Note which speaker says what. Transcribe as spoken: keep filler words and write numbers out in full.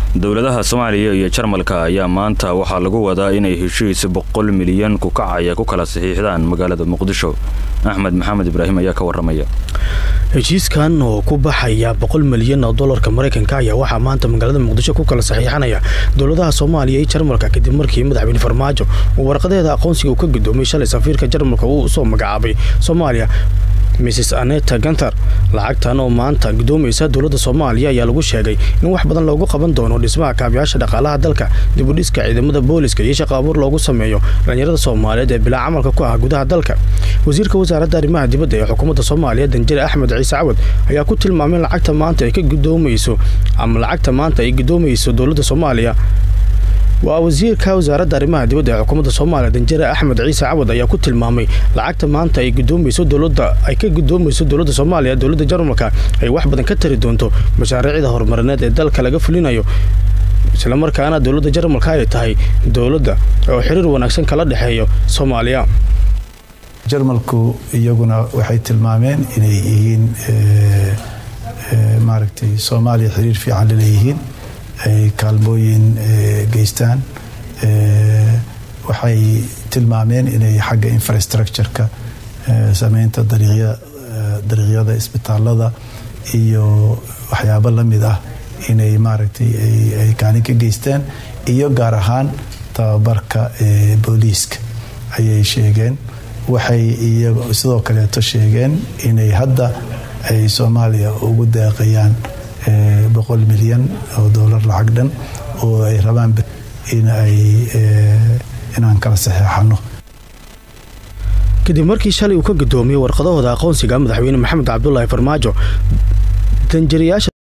Speaker 1: dowladaha Soomaaliya iyo Jarmalka ayaa maanta waxaa lagu wadaa inay heshiis boqol milyan ku kacaya ku kala saxiixdaan magaalada Muqdisho. Axmed Maxamed Ibraahim ayaa ka waramaya.
Speaker 2: heshiiskan oo ku baxaya boqol milyan oo dollarka Mareykanka ayaa waxa maanta magaalada Muqdisho ku kala saxiixanaya dowladaha Soomaaliya iyo Jarmalka kadib markii madaxweyne Farmaajo uu warqadeeda aqoonsiga ka gudoomay shalay safiirka Jarmalka uu soo magacaabay Soomaaliya Missus Aneta Gantar. lacagtan oo maanta gudoomaysa dowladda Soomaaliya ayaa lagu sheegay in wax badan loogu qaban doono dhismaha kaabayaasha dhaqaalaha dalka, dib u dhiska ciidamada booliska iyo shaqo abuur loogu sameeyo dhalinyarada Soomaaliyeed ee bilaa camalka ku ah gudaha dalka. wasiirka wasaaradda arrimaha dibadda ee xukuumadda Soomaaliya Danjire Axmed Ciise Cawad ayaa ku tilmaamay lacagta maanta ay ka gudoomayso ama lacagta maanta ay gudoomayso dowladda Soomaaliya. waa wasiirka wasaaradda arrimaha dibadda ee xukuumadda Soomaaliya Danjire Axmed Ciise Cawad ayaa ku tilmaamay lacagta maanta ay gudoomayso dowladda ay ka gudoomayso dowladda Soomaaliya dowladda Jarmalka ay wax badan ka tari doonto mashaariicda horumarineed ee dalka laga fulinayo, isla markaana dowladda Jarmalka ay tahay dowladda oo xiriir wanaagsan kala dhaxeeyo Soomaaliya.
Speaker 3: Jarmalku iyaguna waxay tilmaameen inay yihiin maaragtay Soomaaliya xiriir fiican leeyihiin ay kaalmooyin geystaan. waxay tilmaameen inay xagga infrastructure-ka sameynta dariiqyada dariiqyada isbitaalada iyo waxyaabo la mid ah inay maaragtay ay kaalin ka geystaan, iyo gaar ahaan tababarka booliiska ayay sheegeen. waxay iyagu sidoo kale sheegeen inay hadda ay Soomaaliya ugu deeqayaan boqol milyan oo dollar lacag dhan oo ay rabaan in ay inaan kala saxiixano.
Speaker 2: kadib markii shalay uu ka gudoomiyay warqadahooda aqoonsiga madaxweyne Maxamed Cabdullaahi Farmaajo, danjirayaasha